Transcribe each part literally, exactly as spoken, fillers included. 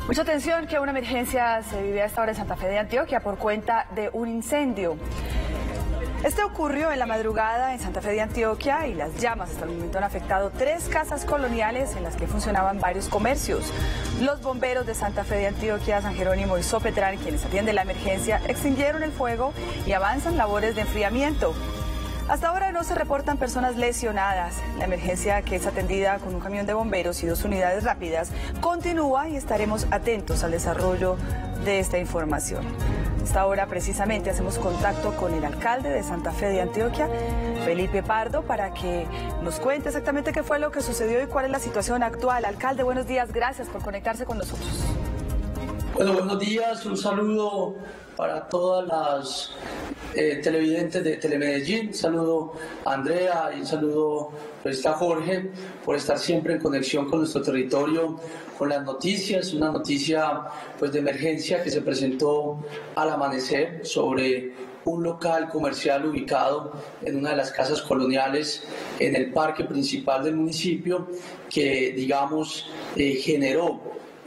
Mucha atención, que una emergencia se vive a esta hora en Santa Fe de Antioquia por cuenta de un incendio. Este ocurrió en la madrugada en Santa Fe de Antioquia y las llamas hasta el momento han afectado tres casas coloniales en las que funcionaban varios comercios. Los bomberos de Santa Fe de Antioquia, San Jerónimo y Sopetrán, quienes atienden la emergencia, extinguieron el fuego y avanzan labores de enfriamiento. Hasta ahora no se reportan personas lesionadas. La emergencia, que es atendida con un camión de bomberos y dos unidades rápidas, continúa y estaremos atentos al desarrollo de esta información. Hasta ahora precisamente hacemos contacto con el alcalde de Santa Fe de Antioquia, Felipe Pardo, para que nos cuente exactamente qué fue lo que sucedió y cuál es la situación actual. Alcalde, buenos días, gracias por conectarse con nosotros. Bueno, buenos días, un saludo para todas las eh, televidentes de Telemedellín, un saludo a Andrea y un saludo pues, a Jorge por estar siempre en conexión con nuestro territorio, con las noticias, una noticia pues, de emergencia que se presentó al amanecer sobre un local comercial ubicado en una de las casas coloniales en el parque principal del municipio que, digamos, eh, generó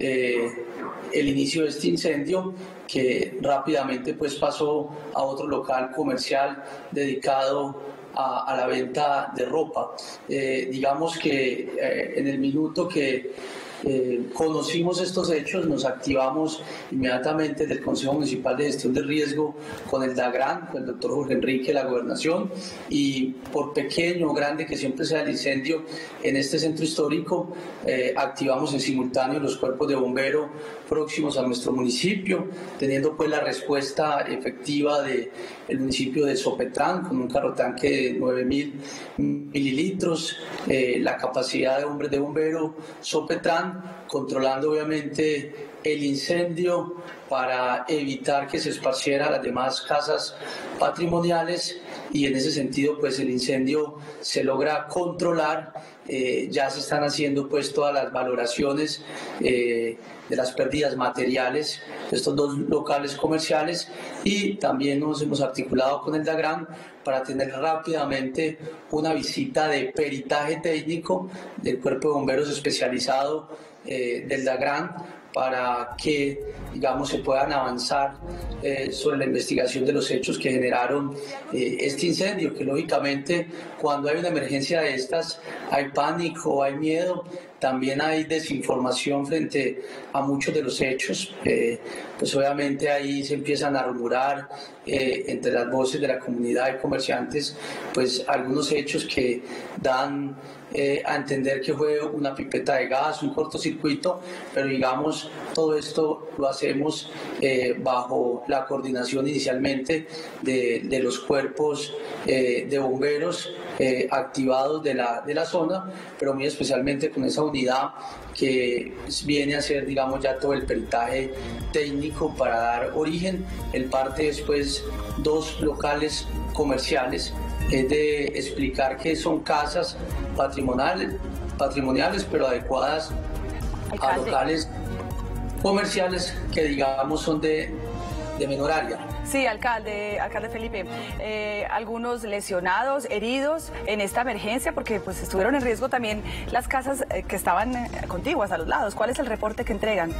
eh, el inicio de este incendio, que rápidamente pues pasó a otro local comercial dedicado a, a la venta de ropa. Eh, digamos que eh, en el minuto que Eh, conocimos estos hechos, nos activamos inmediatamente del Consejo Municipal de Gestión de Riesgo con el DAGRAN, con el doctor Jorge Enrique, la gobernación, y por pequeño o grande que siempre sea el incendio en este centro histórico, eh, activamos en simultáneo los cuerpos de bomberos próximos a nuestro municipio, teniendo pues la respuesta efectiva del municipio de Sopetrán, con un carro tanque de nueve mil mililitros, eh, la capacidad de hombres de bombero Sopetrán, controlando obviamente el incendio para evitar que se esparciera a las demás casas patrimoniales, y en ese sentido pues el incendio se logra controlar. Eh, ya se están haciendo pues todas las valoraciones eh, de las pérdidas materiales de estos dos locales comerciales, y también nos hemos articulado con el DAGRAN para tener rápidamente una visita de peritaje técnico del Cuerpo de Bomberos especializado eh, del DAGRAN, para que, digamos, se puedan avanzar eh, sobre la investigación de los hechos que generaron eh, este incendio, que lógicamente cuando hay una emergencia de estas hay pánico, hay miedo, también hay desinformación frente a muchos de los hechos. Eh, pues obviamente ahí se empiezan a rumorar eh, entre las voces de la comunidad de comerciantes pues algunos hechos que dan eh, a entender que fue una pipeta de gas, un cortocircuito, pero digamos todo esto lo hacemos eh, bajo la coordinación inicialmente de, de los cuerpos eh, de bomberos eh, activados de la, de la zona, pero muy especialmente con esa unidad que viene a hacer, digamos, ya todo el peritaje técnico para dar origen. El parte después dos locales comerciales, es de explicar que son casas patrimoniales, patrimoniales pero adecuadas a locales comerciales que, digamos, son de, de menor área. Sí, alcalde, alcalde Felipe, eh, algunos lesionados, heridos en esta emergencia, porque pues estuvieron en riesgo también las casas eh, que estaban eh, contiguas a los lados. ¿Cuál es el reporte que entregan?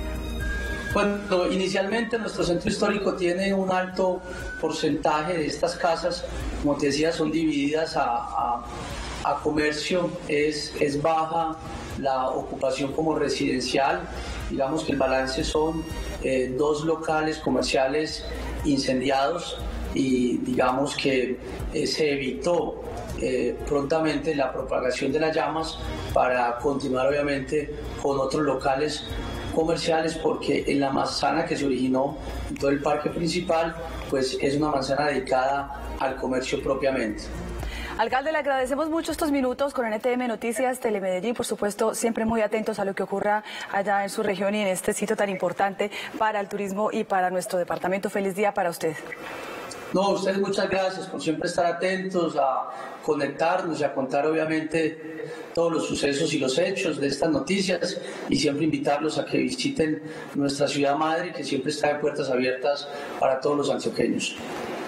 Bueno, inicialmente nuestro centro histórico tiene un alto porcentaje de estas casas, como te decía, son divididas a, a, a comercio, es, es baja la ocupación como residencial. Digamos que el balance son eh, dos locales comerciales incendiados, y digamos que eh, se evitó eh, prontamente la propagación de las llamas para continuar obviamente con otros locales comerciales, porque en la manzana que se originó en todo el parque principal pues es una manzana dedicada al comercio propiamente. Alcalde, le agradecemos mucho estos minutos con N T M Noticias, Telemedellín, por supuesto, siempre muy atentos a lo que ocurra allá en su región y en este sitio tan importante para el turismo y para nuestro departamento. Feliz día para usted. No, a ustedes muchas gracias por siempre estar atentos, a conectarnos y a contar obviamente todos los sucesos y los hechos de estas noticias, y siempre invitarlos a que visiten nuestra ciudad madre, que siempre está de puertas abiertas para todos los antioqueños.